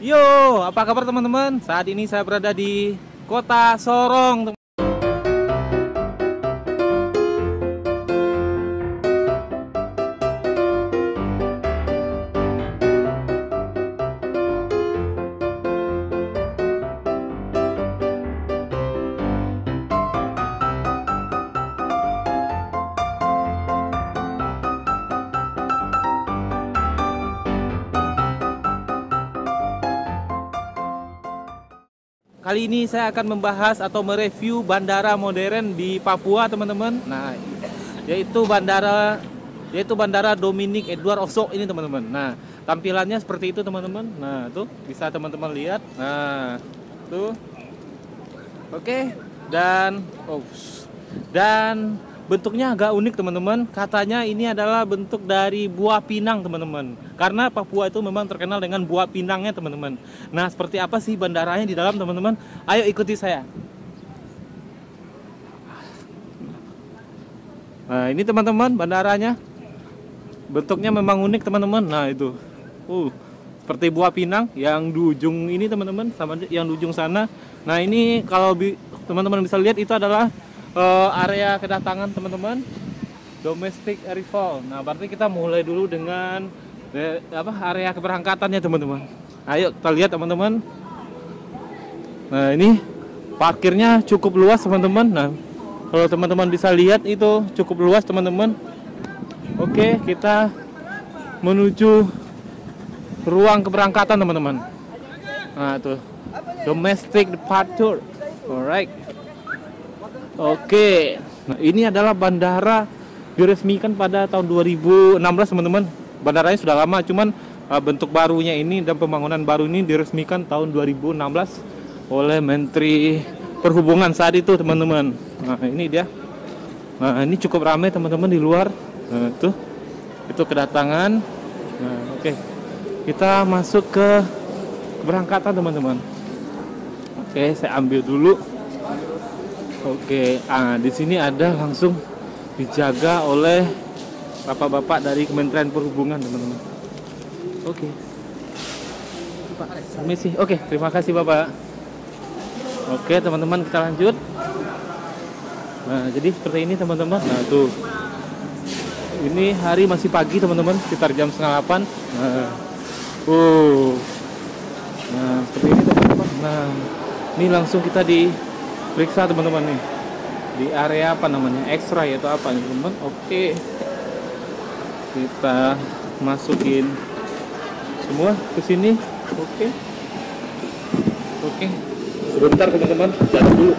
Yo, apa kabar teman-teman? Saat ini saya berada di Kota Sorong. Kali ini saya akan membahas atau mereview bandara modern di Papua, teman-teman. Nah, yaitu bandara Dominic Edward Osok ini, teman-teman. Nah, tampilannya seperti itu, teman-teman. Nah, tuh bisa teman-teman lihat. Nah, tuh. Oke, dan bentuknya agak unik, teman-teman. Katanya ini adalah bentuk dari buah pinang, teman-teman. Karena Papua itu memang terkenal dengan buah pinangnya, teman-teman. Nah, seperti apa sih bandaranya di dalam, teman-teman? Ayo ikuti saya. Nah, ini teman-teman bandaranya. Bentuknya memang unik, teman-teman. Nah, itu. Seperti buah pinang yang di ujung ini, teman-teman, sama yang di ujung sana. Nah, ini kalau teman-teman bisa lihat itu adalah area kedatangan, teman-teman, domestic arrival. Nah, berarti kita mulai dulu dengan area keberangkatannya, teman-teman. Ayo kita lihat, teman-teman. Nah, ini parkirnya cukup luas, teman-teman. Nah, kalau teman-teman bisa lihat itu cukup luas, teman-teman. Oke, kita menuju ruang keberangkatan, teman-teman. Nah, tuh domestic departure. Alright. Oke, nah ini adalah bandara diresmikan pada tahun 2016, teman-teman. Bandaranya sudah lama, cuman bentuk barunya ini dan pembangunan baru ini diresmikan tahun 2016 oleh Menteri Perhubungan saat itu, teman-teman. Nah, ini dia. Nah, ini cukup ramai, teman-teman, di luar. Nah, itu kedatangan. Nah, oke. Kita masuk ke keberangkatan, teman-teman. Oke, saya ambil dulu. Oke, di sini ada langsung dijaga oleh bapak-bapak dari Kementerian Perhubungan, teman-teman. Oke. Permisi. Oke, terima kasih, Bapak. Oke, teman-teman, kita lanjut. Nah, jadi seperti ini, teman-teman. Nah, tuh. Ini hari masih pagi, teman-teman, sekitar jam 7:30. Nah, seperti ini, teman-teman. Nah, ini langsung kita periksa, teman-teman, nih di area apa namanya, X-ray atau apa nih, teman-teman. Oke, kita masukin semua ke sini. Oke, sebentar, teman-teman, jalan dulu.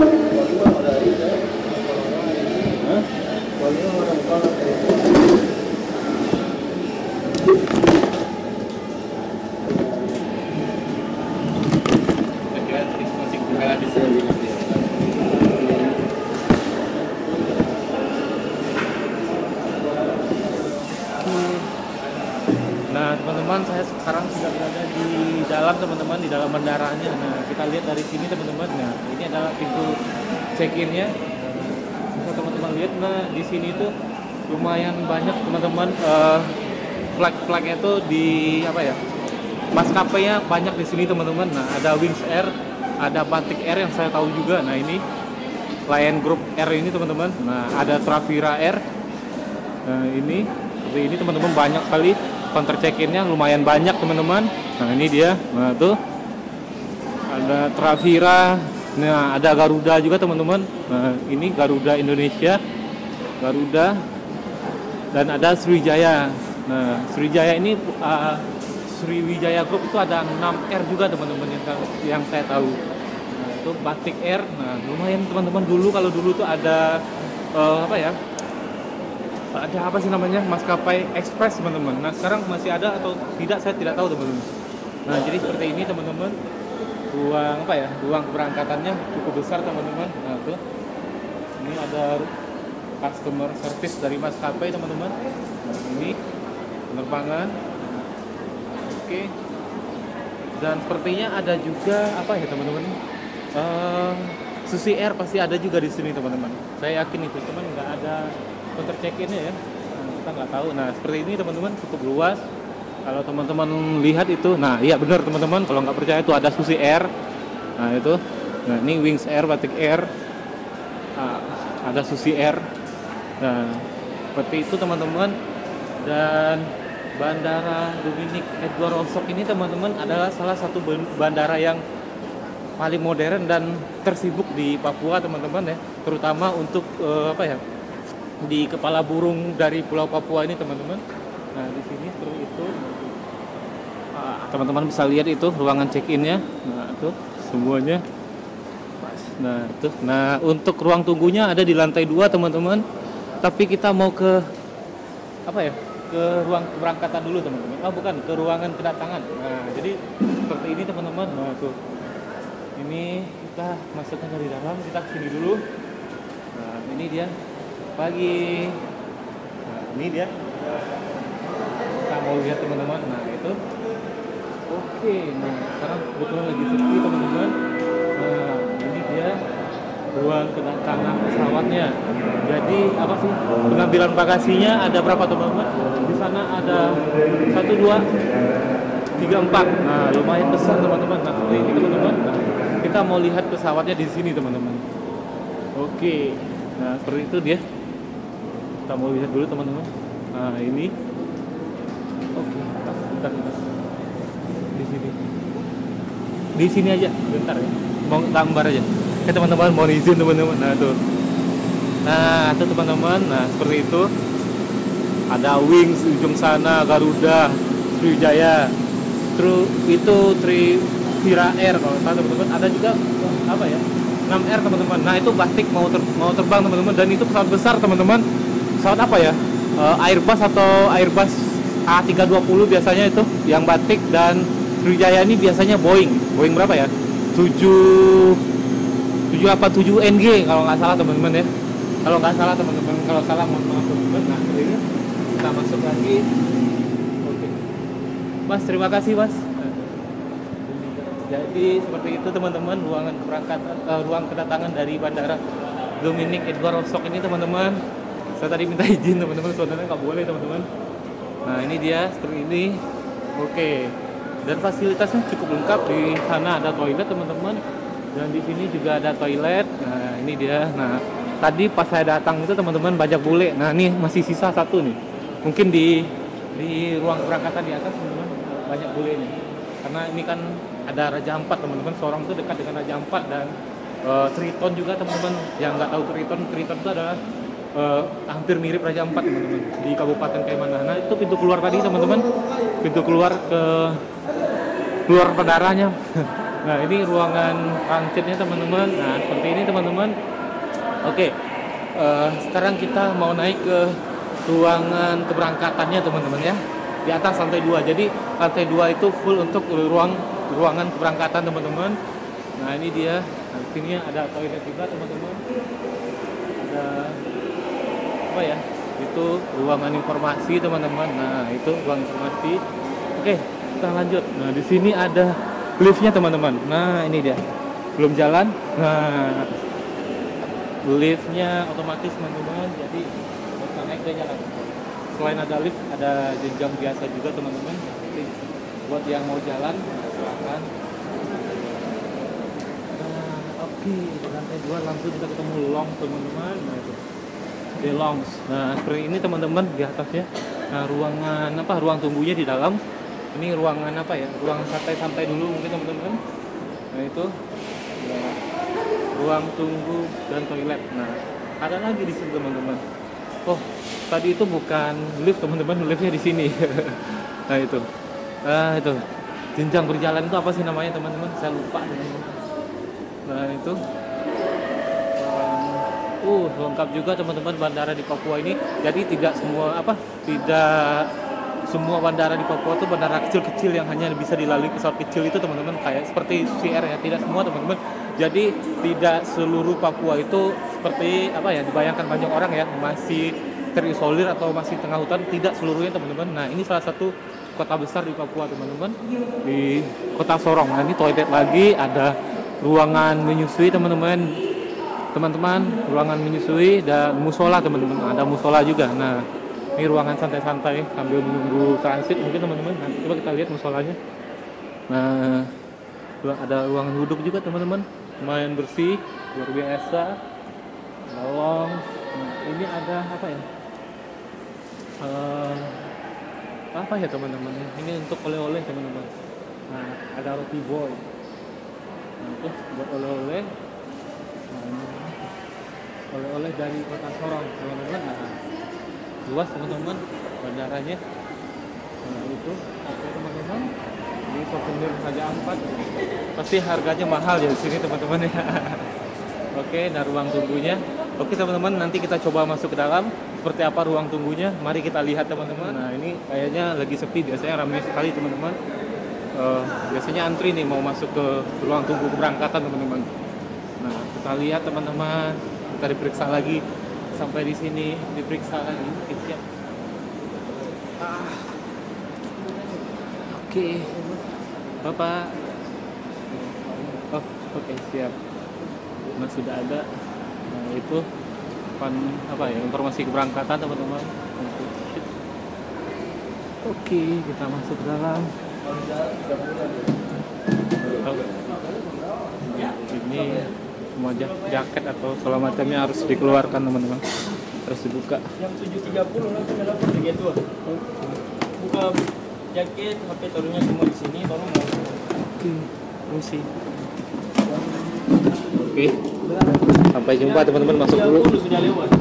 Nah, teman-teman, saya sekarang sudah berada di dalam, teman-teman, di dalam bandaranya. Nah, kita lihat dari sini, teman-teman. Nah, ini adalah pintu check-in-nya. Bisa teman-teman lihat. Nah, di sini tuh lumayan banyak, teman-teman, flag-flagnya tuh di maskapainya banyak di sini, teman-teman. Nah, ada Wings Air, ada Batik Air yang saya tahu juga. Nah, ini Lion Group Air ini, teman-teman. Nah, ada Travira Air. Nah, ini seperti ini, teman-teman, banyak kali. Counter check-innya lumayan banyak, teman-teman. Nah, ini dia. Nah, tuh ada Travira. Nah, ada Garuda juga, teman-teman. Nah, ini Garuda Indonesia, Garuda, dan ada Sriwijaya. Nah, Sriwijaya ini Sriwijaya Group itu ada 6R juga, teman-teman, yang saya tahu. Nah, itu Batik Air. Nah, lumayan, teman-teman. Kalau dulu tuh ada ada apa sih namanya, maskapai Express, teman-teman. Nah, sekarang masih ada atau tidak saya tidak tahu, teman-teman. Nah, jadi seperti ini, teman-teman, ruang keberangkatannya cukup besar, teman-teman. Nah, tuh ini ada customer service dari maskapai, teman-teman. Nah, ini penerbangan. Oke. Dan sepertinya ada juga teman-teman, Susi Air pasti ada juga di sini, teman-teman. Saya yakin itu, teman, nggak ada counter check-in ya. Nah, kita nggak tahu. Nah, seperti ini, teman-teman, cukup luas. Kalau teman-teman lihat itu, nah iya benar teman-teman, kalau nggak percaya itu ada Susi Air. Nah itu, nah ini Wings Air, Batik Air, ah, ada Susi Air. Nah seperti itu teman-teman. Dan Bandara Dominic Edward Roosevelt ini teman-teman adalah salah satu bandara yang paling modern dan tersibuk di Papua teman-teman ya, terutama untuk apa ya, di kepala burung dari Pulau Papua ini teman-teman. Nah di sini seperti itu. Teman-teman bisa lihat itu ruangan check-innya. Nah itu semuanya. Nah itu. Nah untuk ruang tunggunya ada di lantai 2 teman-teman. Tapi kita mau ke apa ya? Ke ruang keberangkatan dulu teman-teman. Oh bukan, ke ruangan kedatangan. Nah jadi seperti ini teman-teman. Nah tuh. Ini kita masukkan dari dalam, kita kesini dulu. Nah ini dia pagi. Nah ini dia. Kita mau lihat teman-teman. Nah itu. Oke, nah sekarang kebetulan lagi sepi teman-teman. Nah ini dia ruang kedatangan pesawatnya. Jadi apa sih, pengambilan bagasinya ada berapa teman-teman? Di sana ada 1, 2, 3, 4. Nah lumayan besar teman-teman. Nah seperti ini teman-teman. Nah, kita mau lihat pesawatnya di sini teman-teman. Oke, nah seperti itu dia. Kita mau lihat dulu teman-teman. Nah ini. Oke, bentar. Di sini aja, bentar ya. Mau gambar aja. Oke teman-teman, mau izin teman-teman. Nah tuh. Nah itu teman-teman. Nah seperti itu. Ada Wings ujung sana, Garuda, Sriwijaya. Terus itu Trivira Air kalau salah teman-teman. Ada juga apa ya? 6R teman-teman. Nah itu Batik mau terbang teman-teman. Dan itu pesawat besar teman-teman. Pesawat apa ya? Airbus atau Airbus A320 biasanya itu yang Batik. Dan Sriwijaya ini biasanya Boeing berapa ya? 787 NG kalau nggak salah teman-teman ya. Kalau nggak salah teman-teman, kalau salah mohon maaf teman-teman. Nah ini kita masuk lagi. Oke. Mas, terima kasih Mas. Jadi seperti itu teman-teman ruangan keberangkatan, ruang kedatangan dari Bandara Dominic Edward Roosevelt ini teman-teman. Saya tadi minta izin teman-teman, sebenarnya nggak boleh teman-teman. Nah ini dia seperti ini. Oke. Dan fasilitasnya cukup lengkap. Di sana ada toilet teman-teman, dan di sini juga ada toilet. Nah ini dia. Nah tadi pas saya datang itu teman-teman banyak bule. Nah ini masih sisa satu nih. Mungkin di ruang keberangkatan di atas teman-teman banyak bulenya. Karena ini kan ada Raja Ampat teman-teman. Sorong itu dekat dengan Raja Ampat. Dan Triton juga teman-teman. Yang nggak tahu Triton itu adalah hampir mirip Raja Ampat teman-teman di Kabupaten Kaimana. Nah itu pintu keluar tadi teman-teman. Pintu keluar ke luar bandaranya. Nah ini ruangan transitnya teman-teman. Nah seperti ini teman-teman. Oke, sekarang kita mau naik ke ruangan keberangkatannya teman-teman ya. Di atas lantai 2. Jadi lantai 2 itu full untuk ruangan keberangkatan teman-teman. Nah ini dia. Nah, sini ada toilet juga teman-teman. Ada apa ya? Itu ruangan informasi teman-teman. Nah itu ruang informasi. Oke, kita lanjut. Nah di sini ada liftnya teman-teman. Nah ini dia. Belum jalan. Nah liftnya otomatis teman-teman. Jadi kita naik ke jalan. Selain ada lift, ada jenjang biasa juga teman-teman. Jadi buat yang mau jalan silakan. Nah oke, di lantai 2 langsung kita ketemu lounge teman-teman. Nah itu di lounge. Nah seperti ini teman-teman di atasnya. Nah ruang tunggunya di dalam. Ini ruangan apa ya? Ruang santai-santai dulu mungkin teman-teman. Nah itu ya, ruang tunggu dan toilet. Nah ada lagi di sini teman-teman. Oh tadi itu bukan lift teman-teman, liftnya di sini. Nah itu jenjang berjalan itu apa sih namanya teman-teman? Saya lupa teman-teman. Nah itu lengkap juga teman-teman bandara di Papua ini. Jadi tidak semua bandara di Papua itu bandara kecil-kecil yang hanya bisa dilalui pesawat kecil itu teman-teman, kayak seperti CR ya, tidak semua teman-teman. Jadi tidak seluruh Papua itu seperti apa ya dibayangkan banyak orang ya, masih terisolir atau masih tengah hutan, tidak seluruhnya teman-teman. Nah ini salah satu kota besar di Papua teman-teman, di kota Sorong. Nah ini toilet lagi, ada ruangan menyusui teman-teman, ruangan menyusui dan musola teman-teman, ada musola juga. Nah Ini ruangan santai-santai sambil menunggu transit mungkin teman-teman. Nah, coba kita lihat musolanya. Nah, ada ruangan duduk juga teman-teman. Lumayan bersih, luar biasa. Lowong. Nah, ini ada apa ya? Apa ya teman-teman? Ini untuk oleh-oleh teman-teman. Nah, ada roti boy. Nah, itu buat oleh-oleh. Nah, ini oleh-oleh dari Kota Sorong teman-teman. Nah, luas teman-teman bandaranya. Nah, itu oke teman-teman. Ini souvenir Raja Ampat. Pasti harganya mahal ya di sini teman-teman ya. Oke, nah ruang tunggunya. Oke teman-teman, nanti kita coba masuk ke dalam. Seperti apa ruang tunggunya? Mari kita lihat teman-teman. Nah, ini kayaknya lagi sepi, biasanya ramai sekali teman-teman. Biasanya antri nih mau masuk ke ruang tunggu keberangkatan teman-teman. Nah, kita lihat teman-teman. Kita diperiksa lagi. Sampai di sini diperiksa lagi. Oke, siap. Oke. Bapak. Oh, oke, siap. Nah, sudah ada. Nah, itu apa ya, informasi keberangkatan teman-teman. Oke, kita masuk ke dalam. Ini semua jaket atau segala macamnya harus dikeluarkan teman-teman, harus dibuka. Jam 7.30 langsung dapat begitu. Buka jaket, HP taruhnya semua di sini, baru mau. Oke, permisi. Oke, sampai jumpa teman-teman, masuk dulu. Sudah lewat.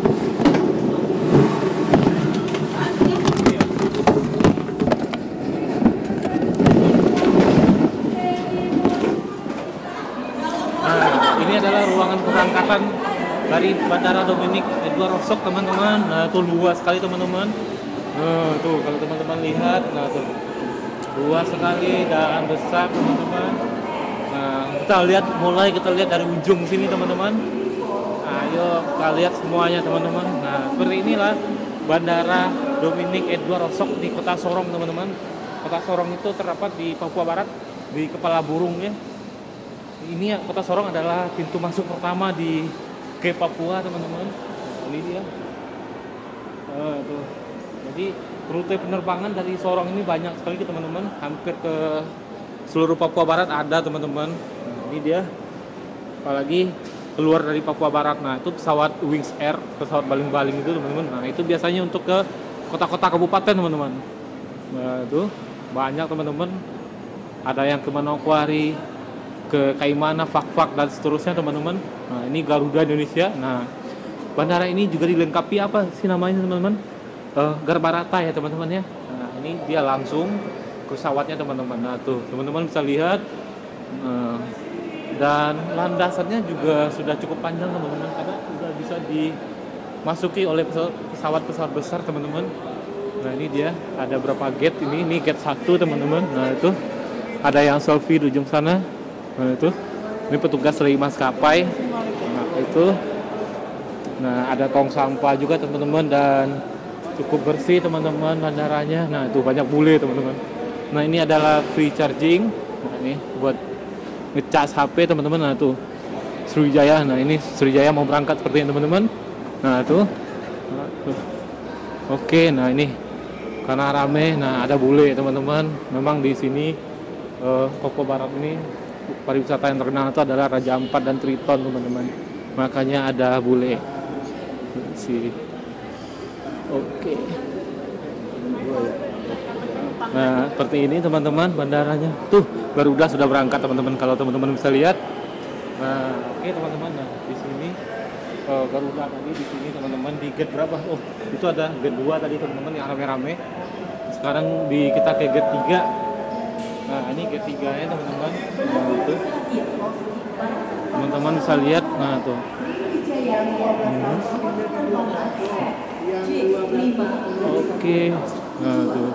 Ini adalah ruangan keberangkatan dari Bandara Dominic Edward Rossok teman-teman. Nah, itu luas sekali teman-teman. Nah, tuh kalau teman-teman lihat, nah tuh luas sekali dan besar teman-teman. Nah, kita lihat dari ujung sini teman-teman. Ayo kita lihat semuanya teman-teman. Nah, seperti inilah Bandara Dominic Edward Rossok di Kota Sorong teman-teman. Kota Sorong itu terdapat di Papua Barat, di kepala burungnya. Ini Kota Sorong adalah pintu masuk pertama ke Papua teman-teman. Ini dia. Tuh. Jadi rute penerbangan dari Sorong ini banyak sekali teman-teman. Hampir ke seluruh Papua Barat ada teman-teman. Nah, ini dia. Apalagi keluar dari Papua Barat. Nah, itu pesawat Wings Air, pesawat baling-baling itu teman-teman. Nah, itu biasanya untuk ke kota-kota kabupaten teman-teman. Nah, itu banyak teman-teman. Ada yang ke Manokwari, ke Kaimana, Fak-Fak dan seterusnya teman-teman. Nah, ini Garuda Indonesia. Nah, bandara ini juga dilengkapi apa sih namanya teman-teman? Garbarata ya teman-teman ya. Nah, ini dia langsung ke pesawatnya teman-teman. Nah, tuh teman-teman bisa lihat. Dan landasannya juga sudah cukup panjang teman-teman, karena sudah bisa dimasuki oleh pesawat-pesawat besar teman-teman. Nah, ini dia ada berapa gate ini gate 1 teman-teman. Nah, itu ada yang selfie di ujung sana. Nah, itu ini petugas dari maskapai. Nah, itu ada tong sampah juga teman-teman, dan cukup bersih teman-teman bandaranya. Nah, itu banyak bule teman-teman. Nah, ini adalah free charging. Nah, ini buat ngecas HP teman-teman. Nah, tuh Sriwijaya. Nah, ini Sriwijaya mau berangkat seperti ini teman-teman. Nah, tuh. Oke, nah ini karena rame, nah ada bule teman-teman. Memang di sini Papua Barat ini pariwisata yang terkenal itu adalah Raja Ampat dan Triton teman-teman. Makanya ada bule. Oke. Nah, seperti ini teman-teman bandaranya. Tuh, Garuda sudah berangkat teman-teman, kalau teman-teman bisa lihat. Nah, oke teman-teman. Nah, di sini Garuda tadi di sini teman-teman di gate berapa? Oh, itu ada gate 2 tadi teman-teman yang rame-rame. Sekarang kita ke gate 3. Nah, ini gate 3-nya teman-teman. Nah, itu. Teman-teman bisa lihat. Nah, tuh. Oke. Nah, tuh.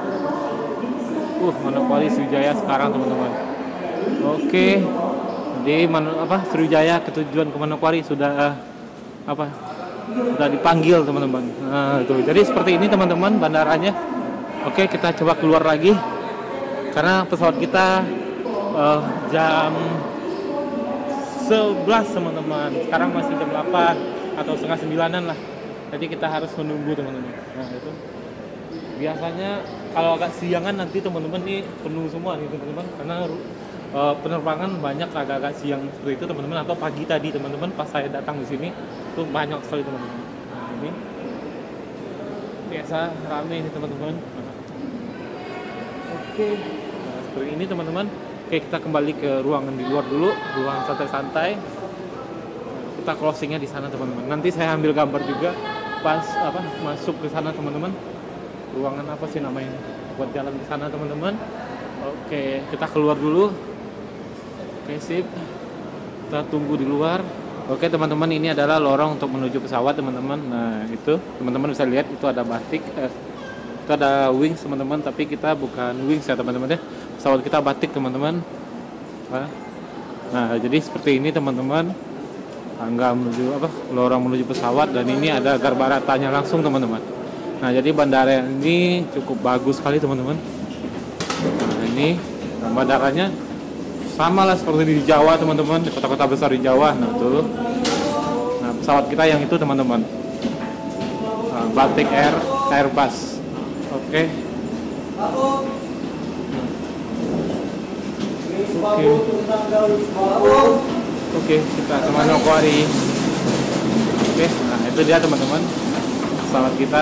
Manokwari Sriwijaya sekarang teman-teman. Oke. Jadi Sriwijaya ketujuan ke Manokwari sudah sudah dipanggil teman-teman. Nah, itu. Jadi seperti ini teman-teman bandaranya. Oke, kita coba keluar lagi. Karena pesawat kita jam 11 teman-teman. Sekarang masih jam 8 atau setengah 9-an lah. Jadi kita harus menunggu teman-teman. Nah itu biasanya kalau agak siangan nanti teman-teman nih penuh semua nih teman-teman, karena penerbangan banyak agak-agak siang seperti itu teman-teman, atau pagi tadi teman-teman pas saya datang di sini tuh banyak sekali teman-teman. Nah ini biasa rame ini teman-teman. Oke, nah, seperti ini teman-teman. Oke, kita kembali ke ruangan di luar dulu, ruangan santai-santai. Kita closingnya di sana teman-teman. Nanti saya ambil gambar juga pas masuk ke sana teman-teman. Ruangan apa sih namanya buat jalan ke sana teman-teman. Oke, kita keluar dulu. Oke, sip. Kita tunggu di luar. Oke teman-teman, ini adalah lorong untuk menuju pesawat teman-teman. Nah itu teman-teman bisa lihat itu ada batik, itu ada wings teman-teman, tapi kita bukan wings ya teman-teman ya. Pesawat kita batik teman-teman. Nah jadi seperti ini teman-teman. Tangga menuju lorong menuju pesawat, dan ini ada garbaratanya langsung teman-teman. Nah jadi bandara ini cukup bagus sekali teman-teman. Nah ini bandaranya sama lah seperti di Jawa teman-teman, di kota-kota besar di Jawa. Nah tuh, nah pesawat kita yang itu teman-teman, Batik Air Airbus. Oke. Oke, kita ke Manokwari. Oke, nah itu dia teman-teman pesawat kita.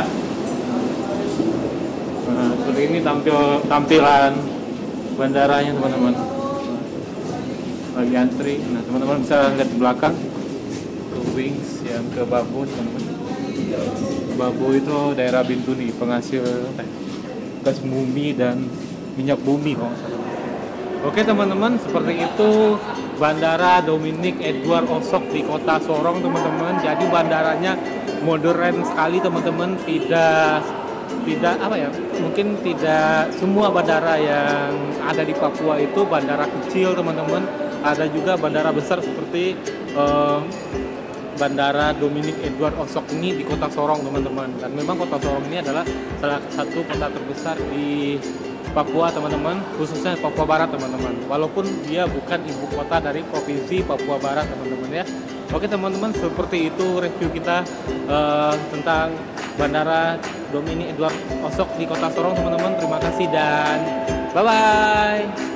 Nah, seperti ini tampilan bandaranya teman-teman. Lagi antri. Nah teman-teman bisa lihat di belakang ke wings yang ke Babu teman-teman. Babu itu daerah Bintuni, penghasil gas bumi dan minyak bumi kalau nggak salah. Oke teman-teman, seperti itu Bandara Dominic Edward Osok di Kota Sorong teman-teman. Jadi bandaranya modern sekali teman-teman, tidak mungkin tidak semua bandara yang ada di Papua itu bandara kecil teman-teman. Ada juga bandara besar seperti Bandara Dominic Edward Osok ini di Kota Sorong teman-teman. Dan memang Kota Sorong ini adalah salah satu kota terbesar di Papua teman-teman, khususnya Papua Barat teman-teman. Walaupun dia bukan ibu kota dari provinsi Papua Barat teman-teman ya. Oke teman-teman, seperti itu review kita tentang Bandara Dominic Edward Osok di Kota Sorong teman-teman. Terima kasih dan bye-bye.